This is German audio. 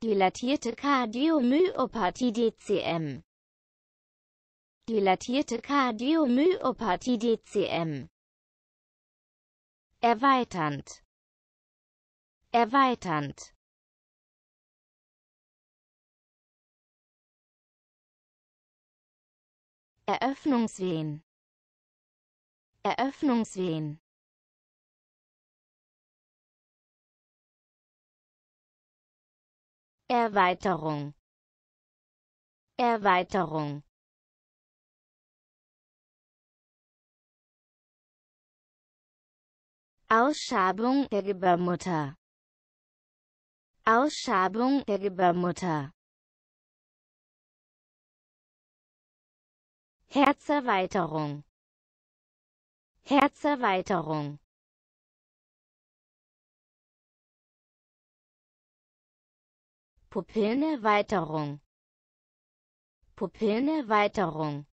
Dilatierte Kardiomyopathie DCM. Dilatierte Kardiomyopathie DCM. Erweiternd. Erweiternd. Eröffnungsvenen. Eröffnungsvenen. Erweiterung. Erweiterung. Ausschabung der Gebärmutter. Ausschabung der Gebärmutter. Herzerweiterung. Herzerweiterung. Pupillenerweiterung. Pupillenerweiterung.